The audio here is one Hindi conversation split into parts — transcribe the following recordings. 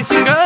सिंगर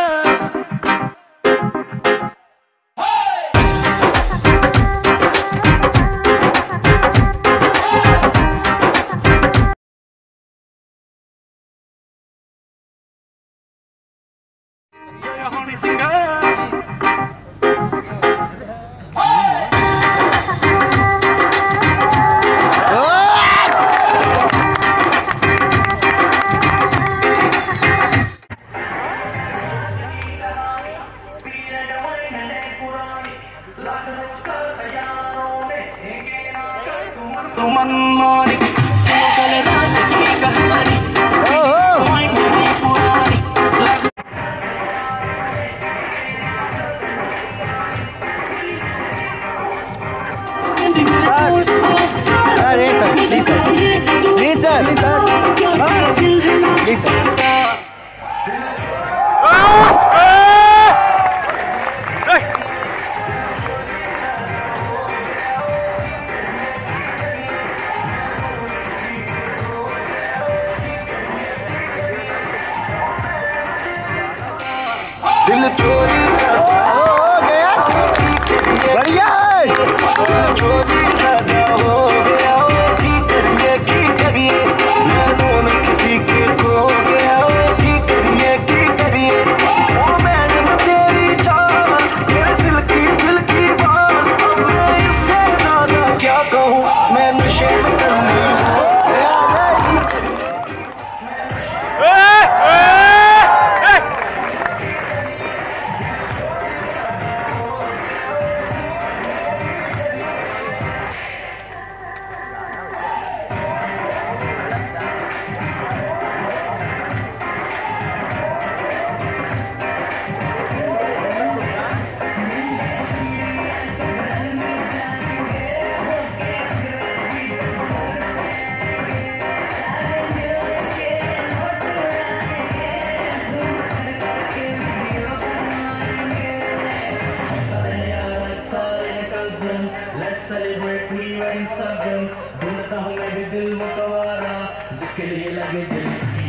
दिल चोरी बढ़िया चोरी ज्यादा हो गया की करिए नैनों में किसी के खो गया की करिए ओ मैडम तेरी चाल मेरे सिल्की सिल्की बाल अब मैं इससे ज्यादा क्या कहूँ मैं नशे में करनी Let's celebrate pre-wedding सगन ढूंढता हूँ मैं भी दिल मुकवारा जिसके लिए लगे दिल की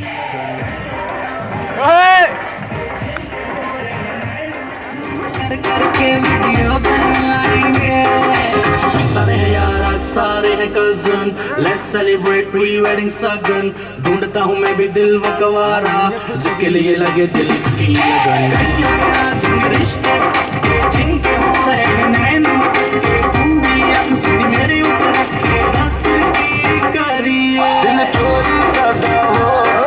करके वीडियो बनाएंगे सारे हैं यार आज सारे हैं कज़न Let's celebrate pre-wedding सगन ढूंढता हूँ मैं भी दिल मुकवारा जिसके लिए लगे दिल की लगन रिश्ते जिनके मेरे ऊपर रखे बस करिए दिल चोरी ज्यादा हो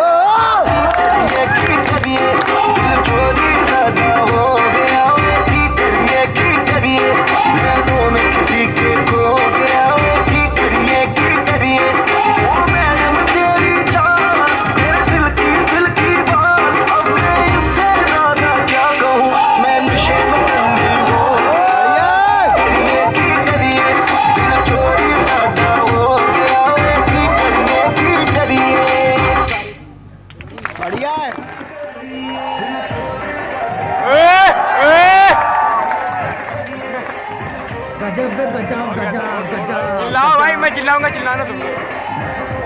करिए दिल चोरी ज्यादा हो गया की करिए नैनों में किसी के खो गया की करिए ओ मैडम तेरी चाल मेरे सिल्की सिल्की बाल अब मैं इससे ज्यादा क्या कहूँ मैं नशे में करनी हूँ गजब गजब गजब गजब चिल्लाओ भाई, मैं चिल्लाऊंगा, चिल्लाना तुम लोग।